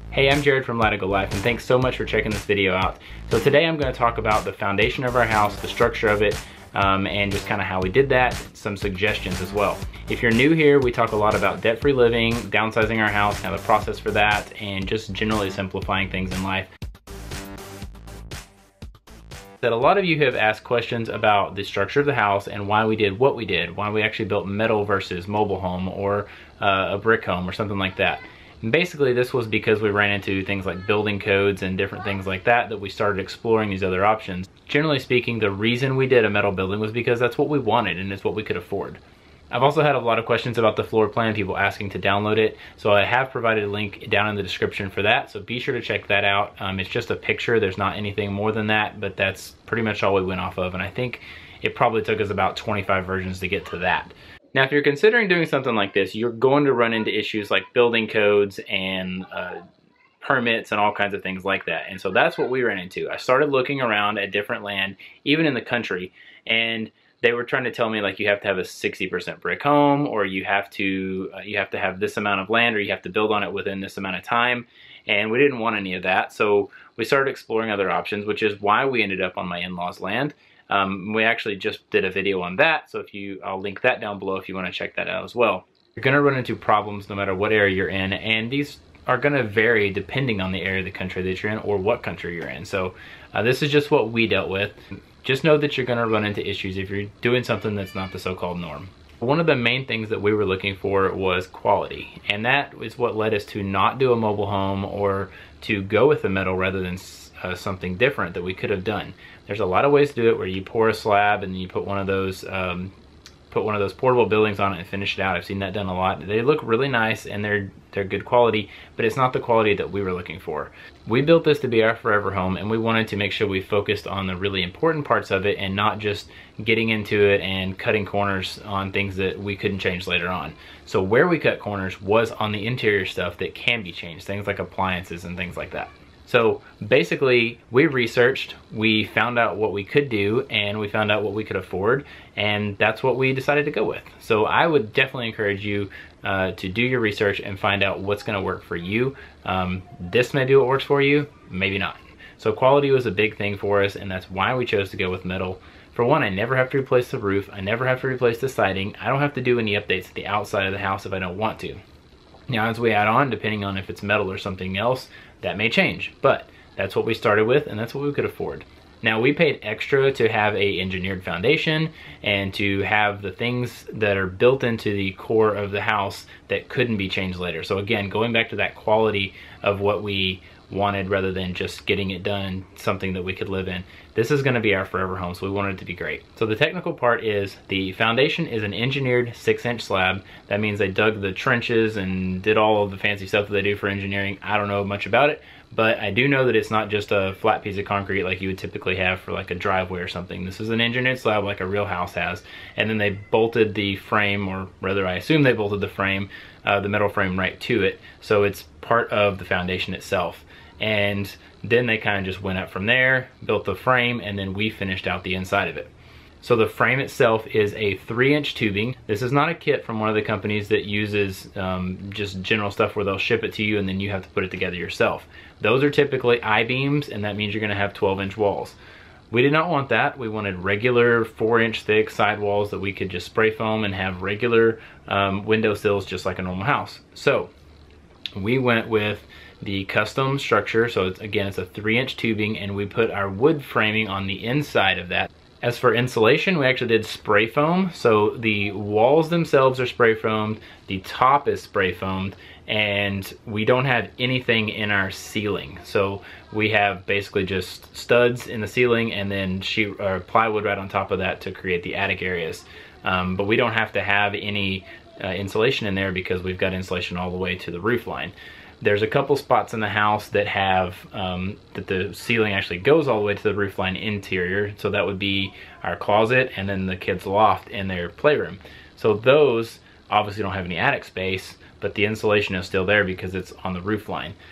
Hey, I'm Jared from Latigo Life, and thanks so much for checking this video out. So today I'm going to talk about the foundation of our house, the structure of it, and just kind of how we did that, some suggestions as well. If you're new here, we talk a lot about debt-free living, downsizing our house, kind of the process for that, and just generally simplifying things in life. That a lot of you have asked questions about the structure of the house and why we did what we did, why we actually built metal versus mobile home or a brick home or something like that. And basically this was because we ran into things like building codes and different things like that we started exploring these other options. Generally speaking, the reason we did a metal building was because that's what we wanted and it's what we could afford. I've also had a lot of questions about the floor plan, people asking to download it. So I have provided a link down in the description for that. So be sure to check that out. It's just a picture. There's not anything more than that, but that's pretty much all we went off of. And I think it probably took us about 25 versions to get to that. Now, if you're considering doing something like this, you're going to run into issues like building codes and permits and all kinds of things like that. And so that's what we ran into. I started looking around at different land, even in the country, and they were trying to tell me like you have to have a 60% brick home, or you have to have this amount of land, or you have to build on it within this amount of time. And we didn't want any of that, so we started exploring other options, which is why we ended up on my in-laws' land. We actually just did a video on that, so I'll link that down below if you want to check that out as well. You're going to run into problems no matter what area you're in, and these are going to vary depending on the area of the country that you're in or what country you're in. So this is just what we dealt with. Just know that you're going to run into issues if you're doing something that's not the so-called norm. One of the main things that we were looking for was quality, and that is what led us to not do a mobile home or to go with the metal rather than something different that we could have done. There's a lot of ways to do it where you pour a slab and you put one of those portable buildings on it and finish it out. I've seen that done a lot. They look really nice and they're good quality, but it's not the quality that we were looking for. We built this to be our forever home, and we wanted to make sure we focused on the really important parts of it and not just getting into it and cutting corners on things that we couldn't change later on. So where we cut corners was on the interior stuff that can be changed, things like appliances and things like that. So basically, we researched, we found out what we could do, and we found out what we could afford, and that's what we decided to go with. So I would definitely encourage you to do your research and find out what's gonna work for you. This may be what works for you, maybe not. So quality was a big thing for us, and that's why we chose to go with metal. For one, I never have to replace the roof, I never have to replace the siding, I don't have to do any updates to the outside of the house if I don't want to. Now, as we add on, depending on if it's metal or something else, that may change, but that's what we started with and that's what we could afford. Now, we paid extra to have a engineered foundation and to have the things that are built into the core of the house that couldn't be changed later. So again, going back to that quality of what we wanted rather than just getting it done, something that we could live in. This is gonna be our forever home, so we wanted it to be great. So the technical part is the foundation is an engineered 6-inch slab. That means they dug the trenches and did all of the fancy stuff that they do for engineering. I don't know much about it, but I do know that it's not just a flat piece of concrete like you would typically have for like a driveway or something. This is an engineered slab like a real house has. And then they bolted the frame, or rather I assume they bolted the frame, the metal frame right to it. So it's part of the foundation itself. And then they kind of just went up from there, built the frame, and then we finished out the inside of it. So the frame itself is a 3-inch tubing. This is not a kit from one of the companies that uses just general stuff where they'll ship it to you and then you have to put it together yourself. Those are typically I-beams, and that means you're gonna have 12-inch walls. We did not want that. We wanted regular 4-inch thick sidewalls that we could just spray foam and have regular window sills just like a normal house. So we went with the custom structure. So it's a 3-inch tubing, and we put our wood framing on the inside of that. As for insulation, we actually did spray foam. So the walls themselves are spray foamed, the top is spray foamed, and we don't have anything in our ceiling. So we have basically just studs in the ceiling and then sheet or plywood right on top of that to create the attic areas. But we don't have to have any insulation in there because we've got insulation all the way to the roof line. There's a couple spots in the house that have, that the ceiling actually goes all the way to the roofline interior. So that would be our closet and then the kids' loft and their playroom. So those obviously don't have any attic space, but the insulation is still there because it's on the roof line.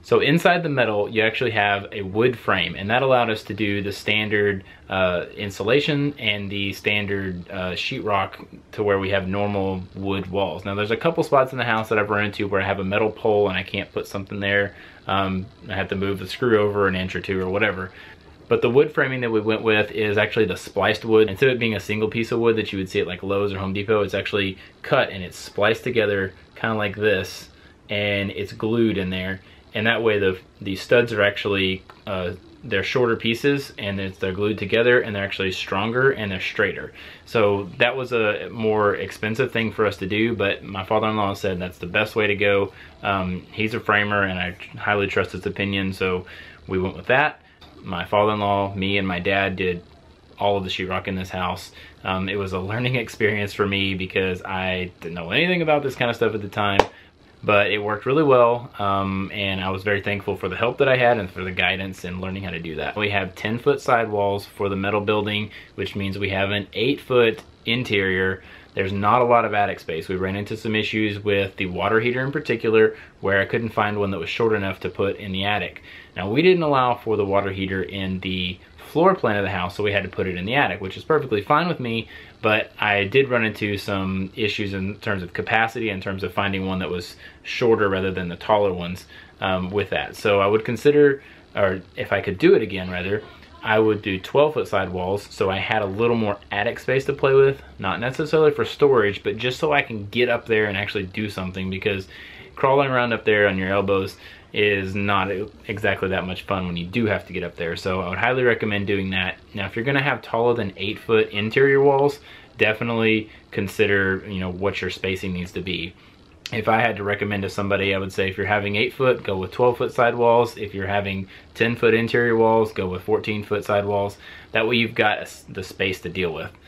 So inside the metal, you actually have a wood frame, and that allowed us to do the standard insulation and the standard sheetrock to where we have normal wood walls. Now there's a couple spots in the house that I've run into where I have a metal pole and I can't put something there. I have to move the screw over an inch or two or whatever. But the wood framing that we went with is actually the spliced wood. Instead of it being a single piece of wood that you would see at like Lowe's or Home Depot, it's actually cut and it's spliced together kind of like this, and it's glued in there. And that way the studs are actually, they're shorter pieces, and they're glued together, and they're actually stronger and they're straighter. So that was a more expensive thing for us to do, but my father-in-law said that's the best way to go. He's a framer and I highly trust his opinion, so we went with that. My father-in-law, me, and my dad did all of the sheetrock in this house. It was a learning experience for me because I didn't know anything about this kind of stuff at the time. But it worked really well, and I was very thankful for the help that I had and for the guidance in learning how to do that. We have 10-foot sidewalls for the metal building, which means we have an 8-foot interior. There's not a lot of attic space. We ran into some issues with the water heater in particular, where I couldn't find one that was short enough to put in the attic. Now, we didn't allow for the water heater in the floor plan of the house, so we had to put it in the attic, which is perfectly fine with me, but I did run into some issues in terms of capacity, in terms of finding one that was shorter rather than the taller ones with that. So I would consider, or if I could do it again rather, I would do 12-foot sidewalls, so I had a little more attic space to play with, not necessarily for storage, but just so I can get up there and actually do something, because crawling around up there on your elbows is not exactly that much fun when you do have to get up there. So I would highly recommend doing that. Now, if you're gonna have taller than 8-foot interior walls, definitely consider, you know, what your spacing needs to be. If I had to recommend to somebody, I would say if you're having 8-foot, go with 12-foot sidewalls. If you're having 10-foot interior walls, go with 14-foot sidewalls. That way you've got the space to deal with.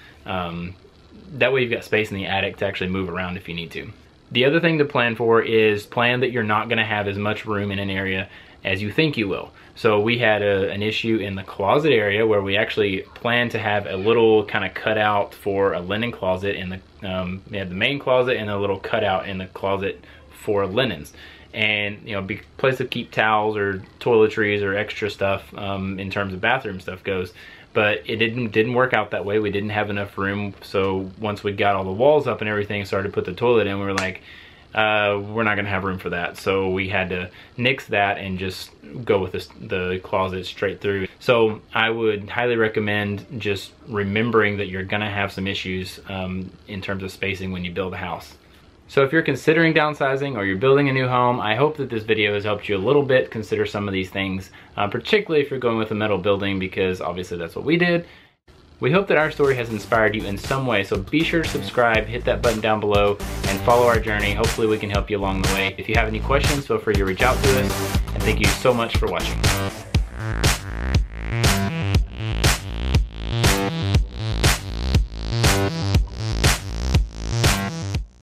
That way you've got space in the attic to actually move around if you need to. The other thing to plan for is plan that you're not gonna have as much room in an area as you think you will. So we had an issue in the closet area where we actually planned to have a little kind of cutout for a linen closet in the, we had the main closet and a little cutout in the closet for linens. And, you know, be a place to keep towels or toiletries or extra stuff in terms of bathroom stuff goes. But it didn't work out that way. We didn't have enough room. So once we got all the walls up and everything, started to put the toilet in, we were like, we're not gonna have room for that. So we had to nix that and just go with the closet straight through. So I would highly recommend just remembering that you're gonna have some issues in terms of spacing when you build a house. So if you're considering downsizing or you're building a new home, I hope that this video has helped you a little bit consider some of these things, particularly if you're going with a metal building, because obviously that's what we did. We hope that our story has inspired you in some way, so be sure to subscribe, hit that button down below, and follow our journey. Hopefully we can help you along the way. If you have any questions, feel free to reach out to us, and thank you so much for watching.